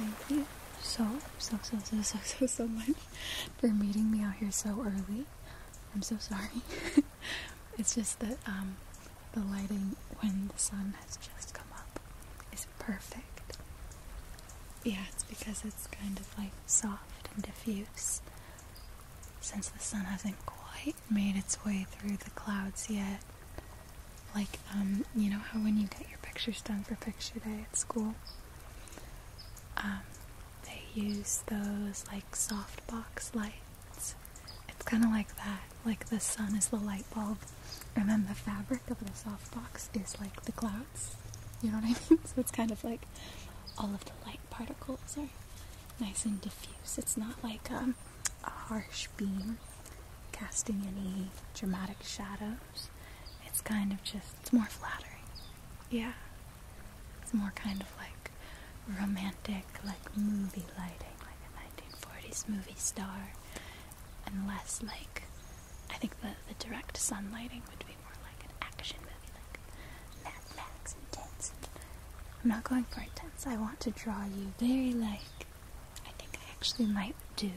thank you so much for meeting me out here so early. I'm so sorry. It's just that the lighting when the sun has just come up is perfect. Yeah, it's because it's kind of like soft and diffuse, since the sun hasn't quite made its way through the clouds yet. Like, you know how when you get your pictures done for picture day at school, they use those like softbox lights. It's kind of like that. Like the sun is the light bulb, and then the fabric of the softbox is like the clouds. You know what I mean? So it's kind of like all of the light particles are nice and diffuse. It's not like a harsh beam casting any dramatic shadows. It's kind of just, it's more flattering. Yeah. It's more kind of like romantic, like movie lighting, like a 1940s movie star, and less like, I think the direct sun lighting would be more like an action movie, like Mad Max intense. I'm not going for intense. I want to draw you very like, I think I actually might do.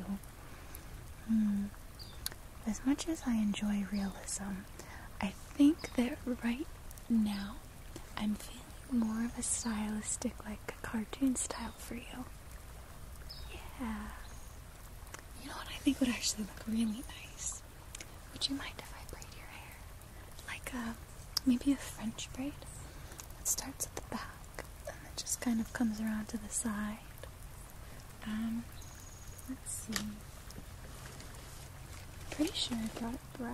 As much as I enjoy realism, I think that right now I'm feeling more of a stylistic, like a cartoon style for you. Yeah. You know what I think would actually look really nice? Would you mind if I braid your hair? Like maybe a French braid that starts at the back and then just kind of comes around to the side. Let's see. Pretty sure I brought a brush.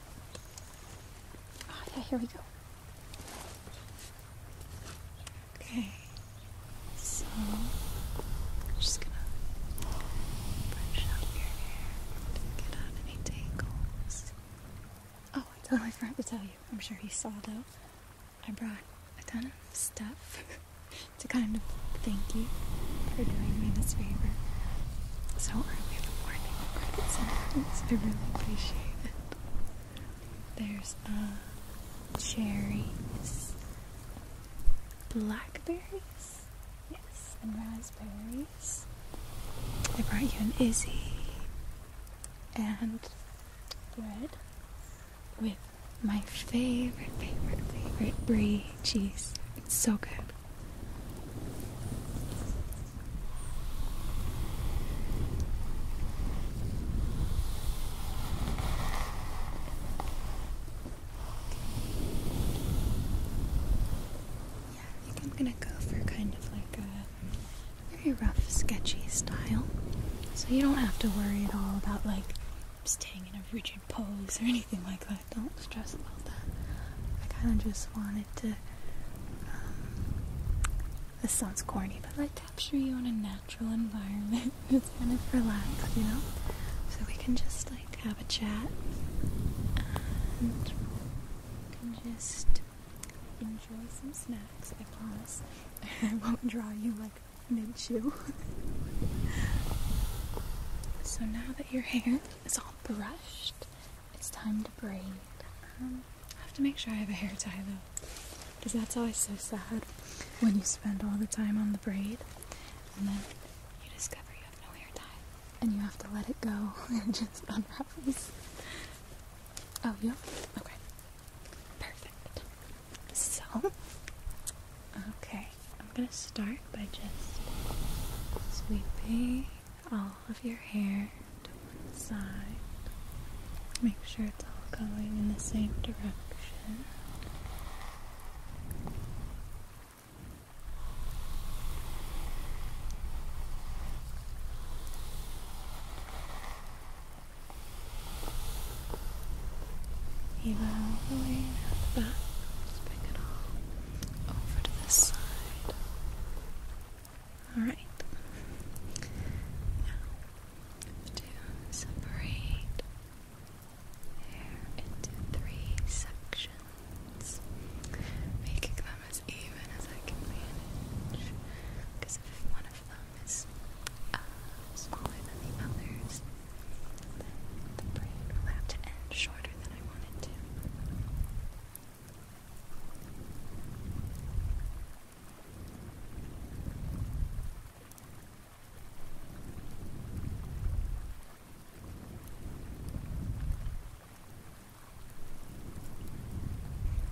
Oh yeah, here we go. Okay, so I'm just gonna brush out your hair to get out any tangles. Oh, I totally forgot to tell you. I'm sure you saw though. I brought a ton of stuff to kind of thank you for doing me this favor so early in the morning. I really appreciate it. There's cherries, blackberries, yes, and raspberries. I brought you an Izzy and bread with my favorite brie cheese. It's so good. Gonna go for kind of like a very rough, sketchy style, so you don't have to worry at all about like staying in a rigid pose or anything like that. Don't stress about that. I kind of just wanted to, this sounds corny, but like capture you in a natural environment. It's kind of relaxed, you know, so we can just like have a chat and we can just enjoy some snacks. I promise I won't draw you like mid-chew. So now that your hair is all brushed, it's time to braid. I have to make sure I have a hair tie though, because that's always so sad when you spend all the time on the braid and then you discover you have no hair tie and you have to let it go and it just unravels. Oh, yeah? Okay. Perfect. So, okay, I'm gonna start by just sweeping all of your hair to one side. Make sure it's all going in the same direction. Even all the way down the back. Just bring it all over to this side. Alright. Now, to separate hair into 3 sections, making them as even as I can manage. Because if one of them is smaller than the others, then the braid will have to end shorter than I want it to. So,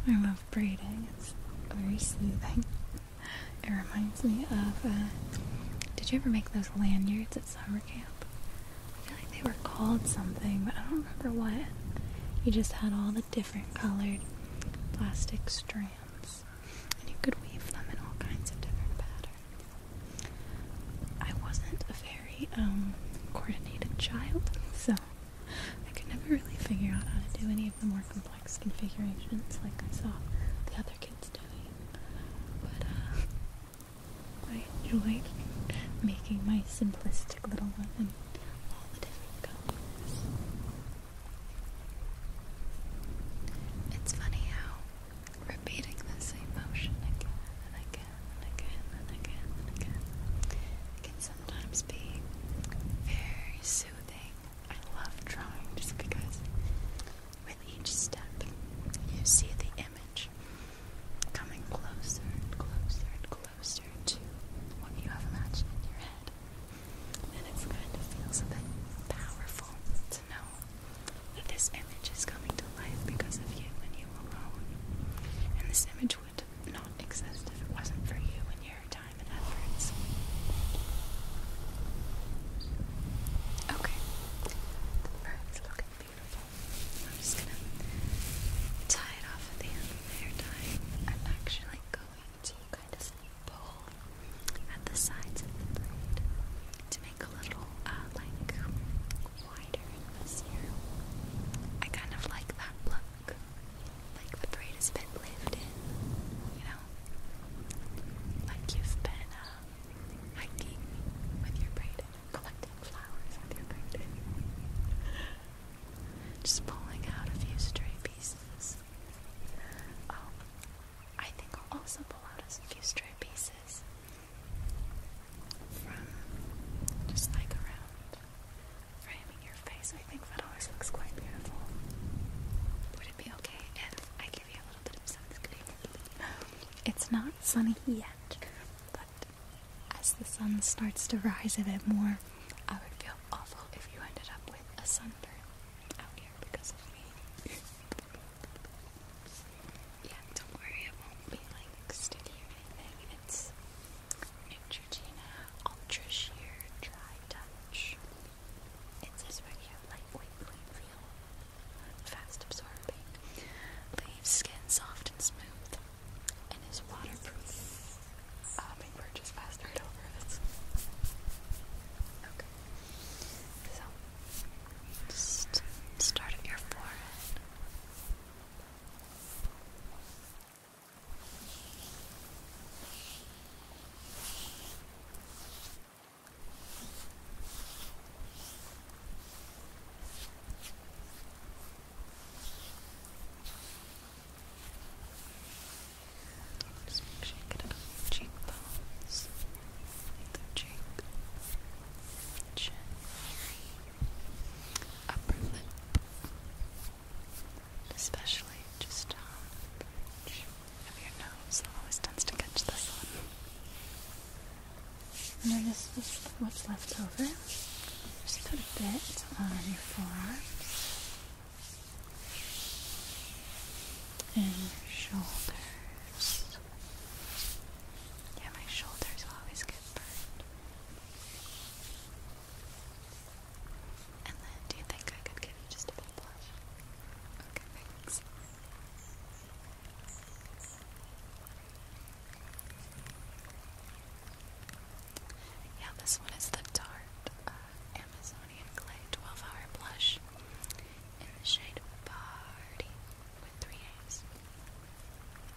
I love braiding. It's very soothing. It reminds me of, did you ever make those lanyards at summer camp? I feel like they were called something, but I don't remember what. You just had all the different colored plastic strands, and you could weave them in all kinds of different patterns. I wasn't a very, coordinated child, so I could never really figure out how to do any of the more complex configurations like I saw the other kids doing. But, I enjoyed making my simplistic little one in all the different colors. It's funny how repeating the same motion again and again and again and again and again can sometimes be very soothing. I love drawing just because with each step you see the image coming closer and closer and closer to what you have imagined in your head. And it kind of feels a bit powerful to know that this image is coming to life because of you and you alone. And this image would not exist if it wasn't for you and your time and efforts. Okay, the bird's looking beautiful. I'm just gonna tie it off at the end of the hair tie. I'm actually going to kind of pull at the sides of the braid to make a little, like, wider and messier. I kind of like that look. Like the braid is a bit lived in, you know? Like you've been, hiking with your braid and collecting flowers with your braid. Just pulling out a few stray pieces. Oh, I think I'll also pull out a few stray pieces from just like around framing your face. I think that always looks quite beautiful. Would it be okay if I give you a little bit of sunscreen? It's not sunny yet, but as the sun starts to rise a bit more, I would feel awful if you ended up with a sunburn out here because of me. Yeah, don't worry, it won't be like sticky or anything. It's Neutrogena Ultra Sheer Dry Touch. It says right here, lightweight, clean feel, fast absorbing, leaves skin soft and smooth, and is waterproof. My bird just passed right over us. Okay, so just start at your forehead. Just make sure you get it up your cheekbones, the cheek, chin, upper lip, especially just the bridge of your nose that always tends to catch the sun. And then this is what's left over. Just put a bit on your forearms and your shoulders. Yeah, my shoulders always get burned. And then, do you think I could give you just a bit of blush? Okay, thanks. Yeah, this one is the Tarte Amazonian Clay 12-Hour Blush in the shade Party with 3 A's.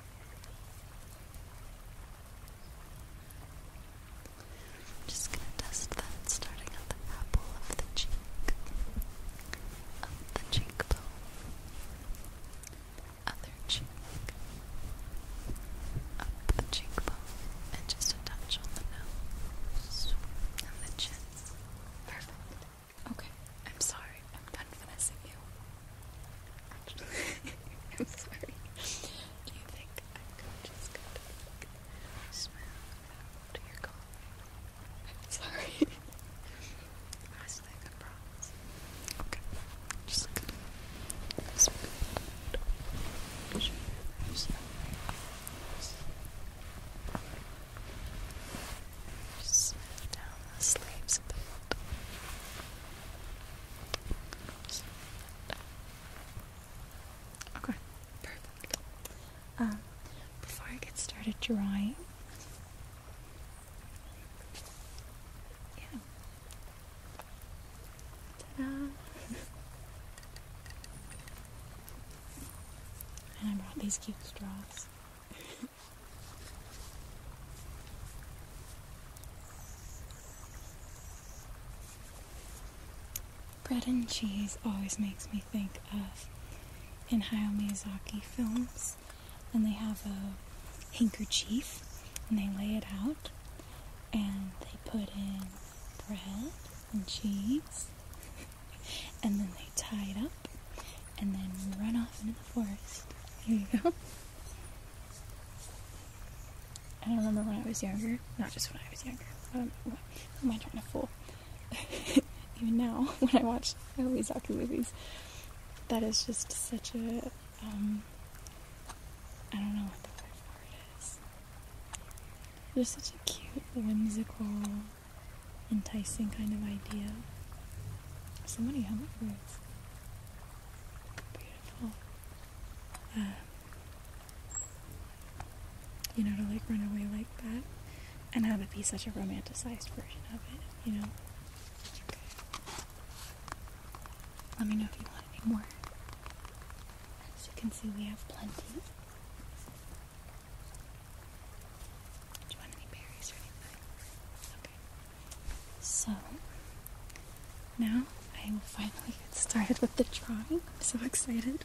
before I get started drawing, yeah. Ta-da! And I brought these cute straws. Bread and cheese always makes me think of in Hayao Miyazaki films, and they have a handkerchief and they lay it out and they put in bread and cheese and then they tie it up and then run off into the forest. Here you go. I remember when I was younger, not just when I was younger, who am I trying to fool? Even now, when I watch Miyazaki movies, that is just such a, I don't know what the word for it is. Just such a cute, whimsical, enticing kind of idea. So many hummingbirds. Beautiful. You know, to like run away like that and have it be such a romanticized version of it, you know? Let me know if you want any more. As you can see, we have plenty. Do you want any berries or anything? Okay. So, now I will finally get started with the drawing. I'm so excited.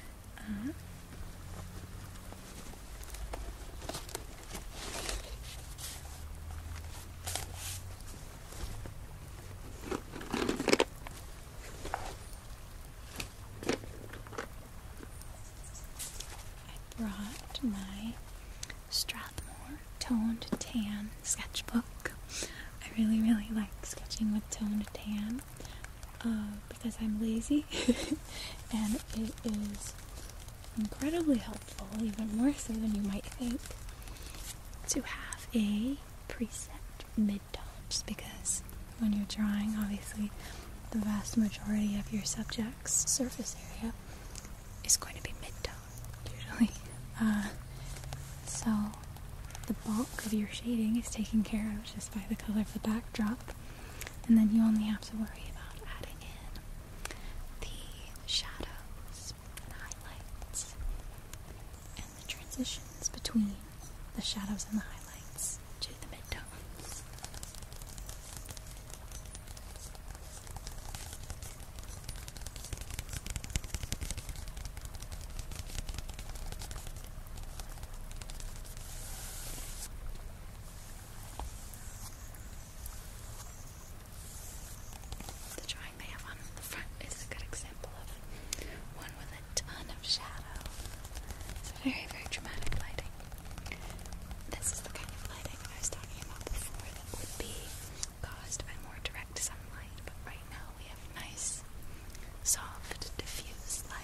Brought my Strathmore toned tan sketchbook. I really like sketching with toned tan because I'm lazy and it is incredibly helpful, even more so than you might think, to have a preset mid-tone, just because when you're drawing, obviously the vast majority of your subject's surface area is going to be mid-tone usually. So the bulk of your shading is taken care of just by the color of the backdrop, and then you only have to worry about adding in the shadows and highlights and the transitions between the shadows and the highlights to the midtones. The drawing they have on the front is a good example of one with a ton of shadow. It's very dramatic lighting. This is the kind of lighting I was talking about before that would be caused by more direct sunlight, but right now we have nice, soft, diffuse light.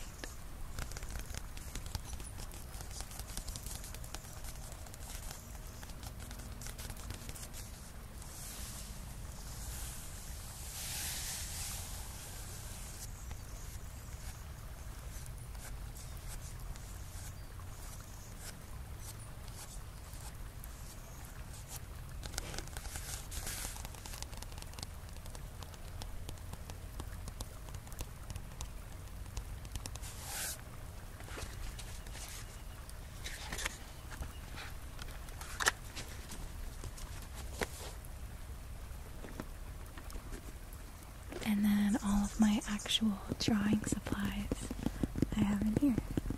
And then all of my actual drawing supplies I have in here.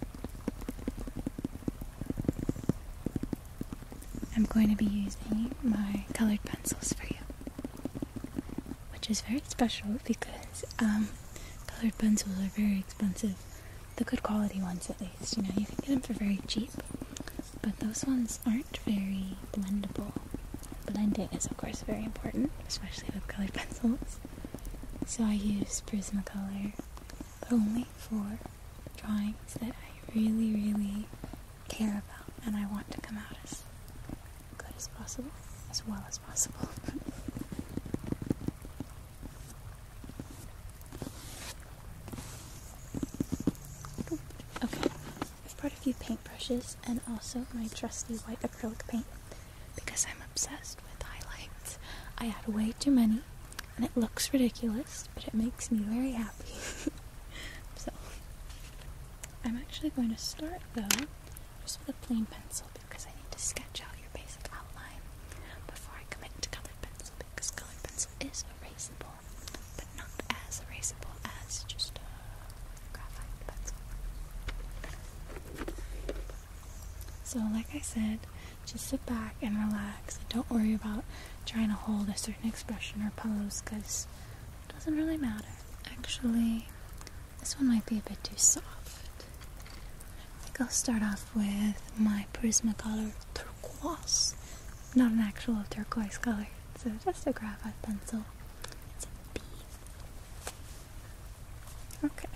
I'm going to be using my colored pencils for you, which is very special because colored pencils are very expensive. The good quality ones, at least. You know, you can get them for very cheap, but those ones aren't very blendable. Blending is, of course, very important, especially with colored pencils. So I use Prismacolor, but only for drawings that I really care about and I want to come out as good as possible, as well as possible. Okay, I've brought a few paintbrushes brushes and also my trusty white acrylic paint because I'm obsessed with highlights. I add way too many and it looks ridiculous, but it makes me very happy. So, I'm actually going to start though just with a plain pencil because I need to sketch out your basic outline before I commit to colored pencil, because colored pencil is erasable, but not as erasable as just a graphite pencil. So like I said, just sit back and relax and don't worry about trying to hold a certain expression or pose because it doesn't really matter. Actually, this one might be a bit too soft. I think I'll start off with my Prismacolor turquoise. Not an actual turquoise color, it's just a graphite pencil. It's a B. Okay.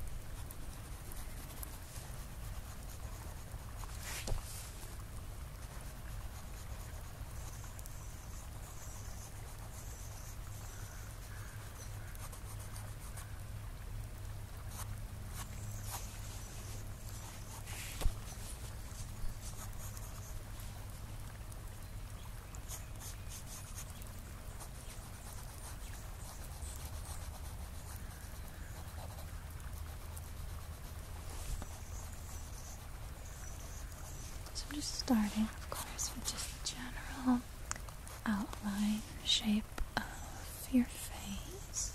So I'm just starting, of course, with just the general outline, shape of your face.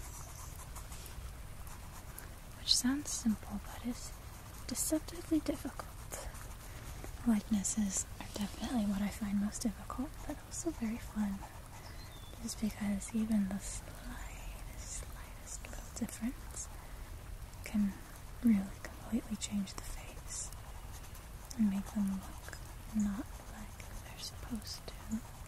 Which sounds simple, but is deceptively difficult. Likenesses are definitely what I find most difficult, but also very fun. Just because even the slightest little difference can really completely change the face and make them look not like they're supposed to.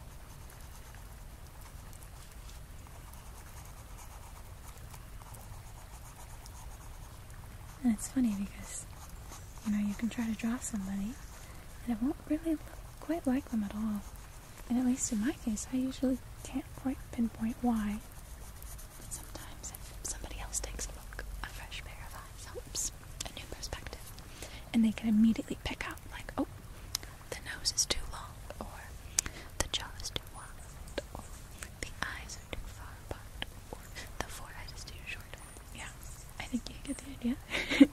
And it's funny because, you can try to draw somebody and it won't really look quite like them at all. And at least in my case, I usually can't quite pinpoint why. But sometimes if somebody else takes a look, a fresh pair of eyes helps, a new perspective. And they can immediately pick out, like, oh, the nose is too long, or the jaw is too wide, or the eyes are too far apart, or the forehead is too short. Yeah, I think you get the idea.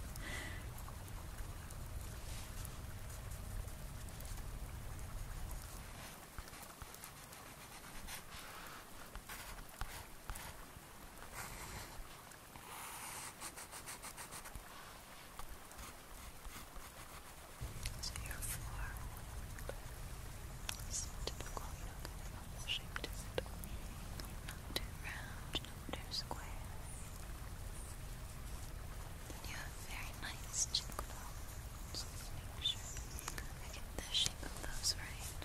So your forehead is typical, normal shape to it. Not too round, not too square. You have very nice cheekbones. Make sure I get the shape of those right.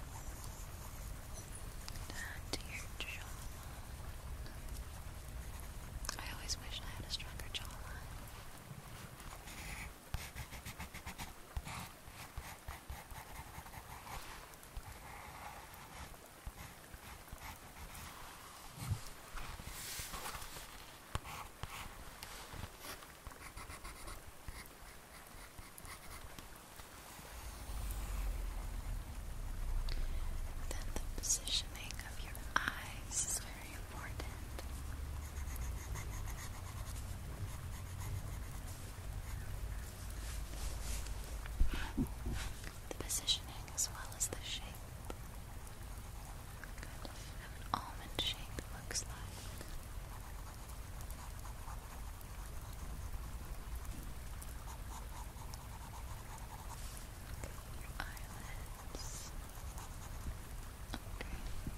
Down to your jawline. I always wish I had a stronger jawline. Then the positioning of your eyes is very important. The positioning as well as the shape. Kind of an almond shape it looks like. Your eyelids. Okay.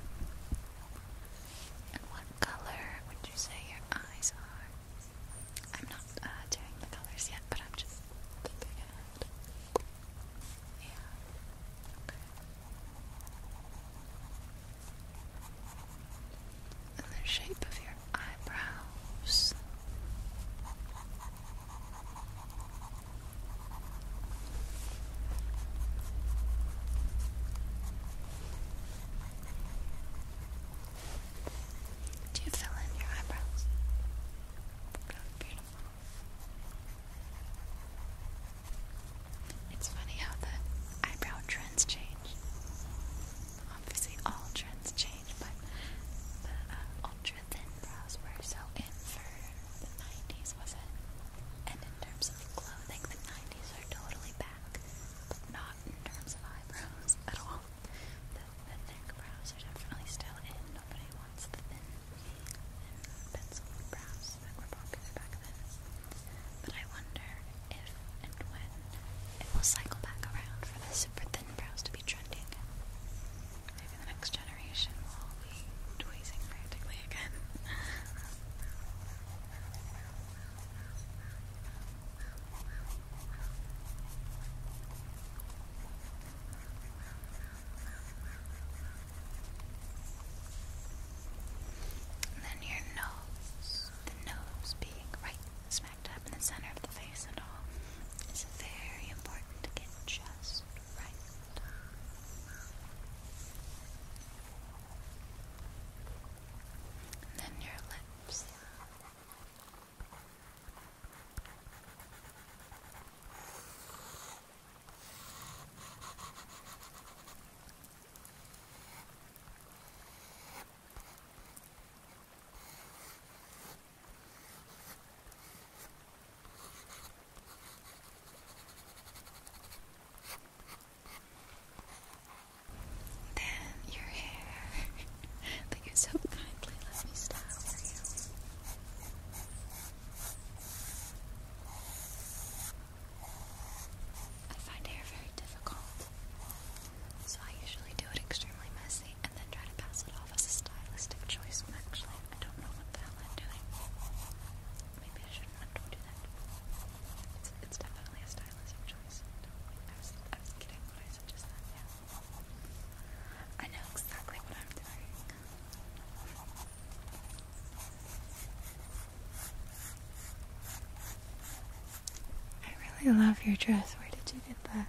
I love your dress. Where did you get that?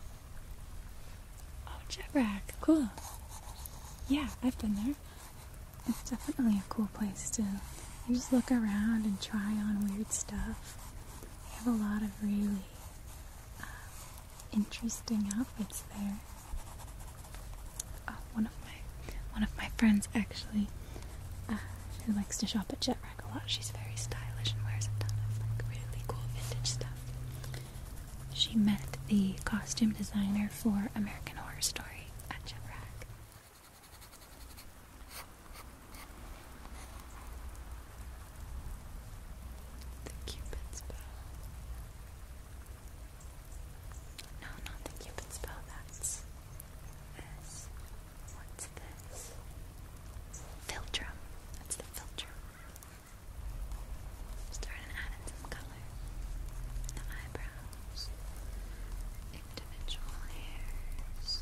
Oh, Jetrack. Cool. Yeah, I've been there. It's definitely a cool place to just look around and try on weird stuff. They have a lot of really interesting outfits there. Oh, one of my friends actually, who likes to shop at Jetrack a lot. She's very stylish and wears a ton of like really cool vintage stuff. She met the costume designer for American Horror Story at Jetrack. The Cupid's bow. No, not the Cupid's bow. That's this. What's this? Philtrum. That's the Philtrum. Starting to add in some color. The eyebrows. Individual hairs.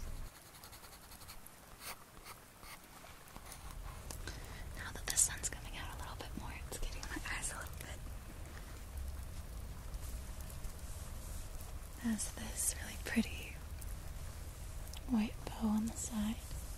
Now that the sun's coming out a little bit more, it's getting my eyes a little bit. Has this really pretty white bow on the side.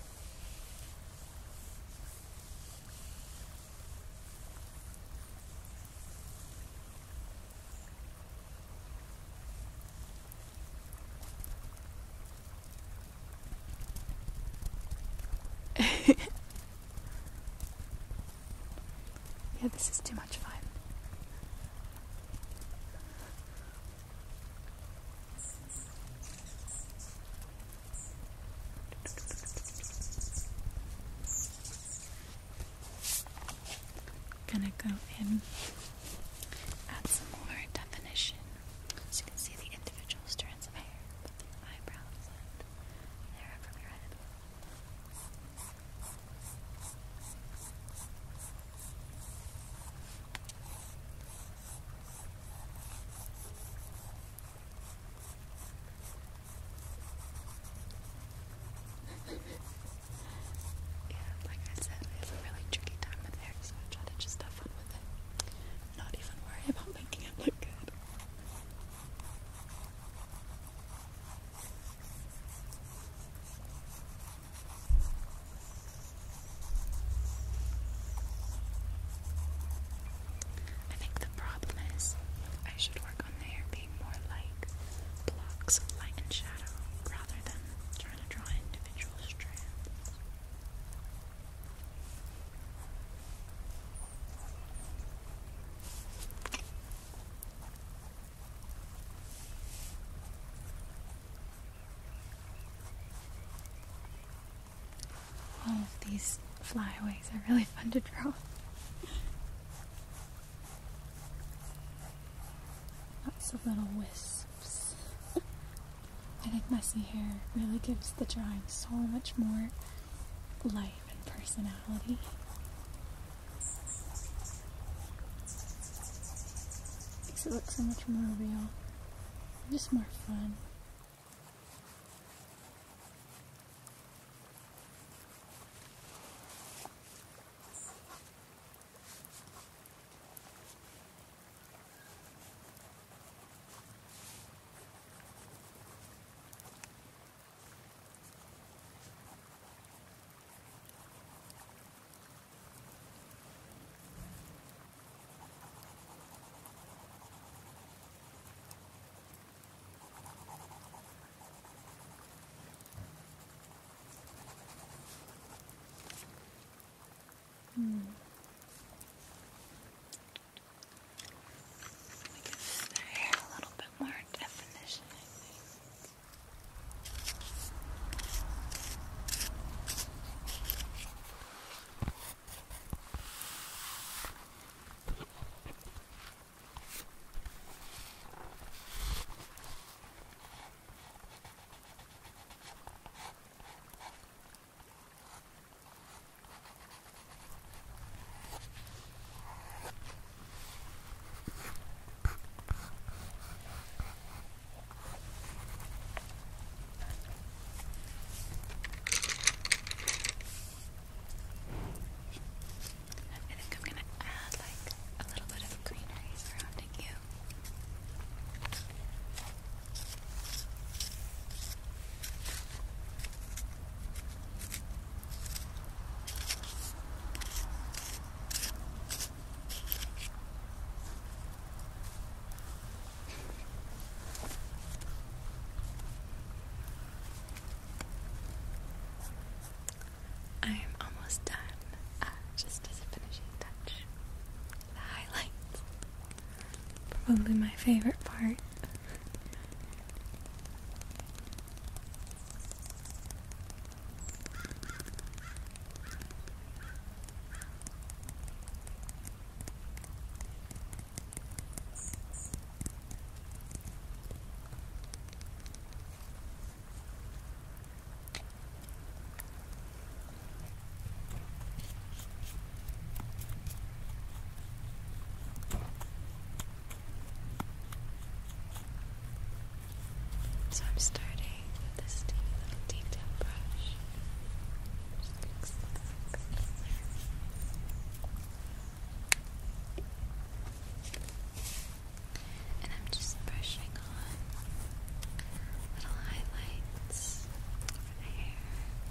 Yeah, this is too much fun. Gonna go in, add some more definition so you can see the individual strands of hair, but the eyebrows and hair from your head. Yeah, like I said, I have a really tricky time with hair, so I try to just have fun with it. Not even worry about making it look good. I think the problem is I should work on the hair being more like blocks of light and shadow rather than trying to draw individual strands. All of these flyaways are really fun to draw. Lots of little wisps. I think messy hair really gives the drawing so much more life and personality. Makes it look so much more real. Just more fun. probably my favorite part. So I'm starting with this teeny little detail brush. And I'm just brushing on little highlights over the hair,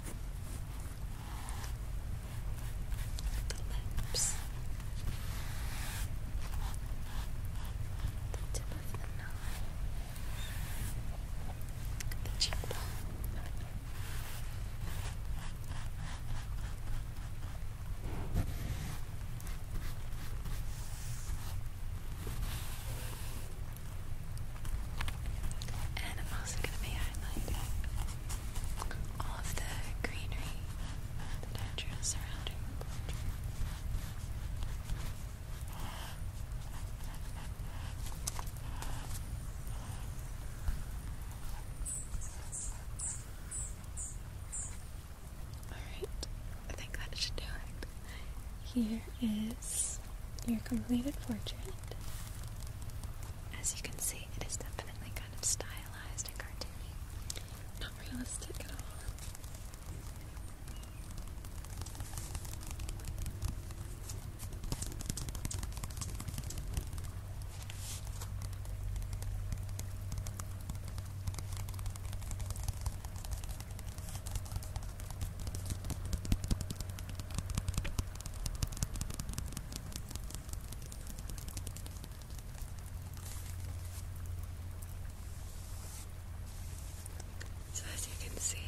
the lips, the tip of the nose, the cheekbone. And I'm also going to be highlighting all of the greenery that I drew surrounding the portrait. Alright, I think that should do it. Here is your completed portrait. As you can see, it is definitely kind of stylized and cartoony. Not realistic at all. So as you can see,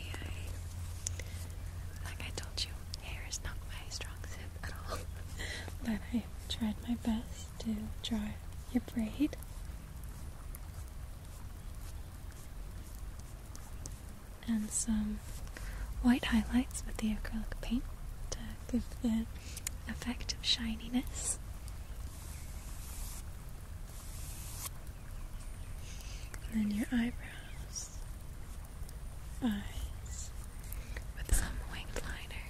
like I told you, hair is not my strong suit at all. But I tried my best to draw your braid. And some white highlights with the acrylic paint to give the effect of shininess. And then your eyebrows, eyes, with some winged liner.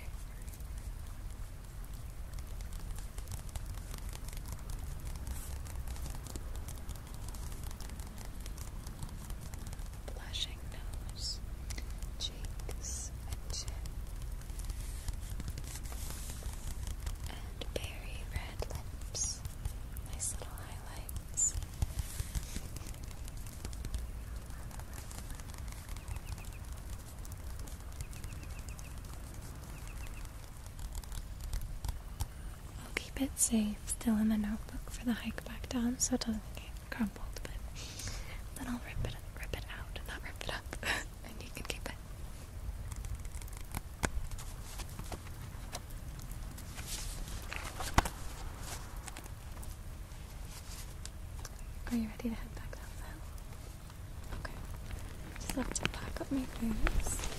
Blushing nose, cheeks, and chin. And berry red lips. Nice little highlights. I'll keep it safe still in the notebook for the hike back down so it doesn't get crumpled, but then I'll rip it out, not rip it up, and you can keep it. Are you ready to head back down now? Okay. Just have to pack up my boots.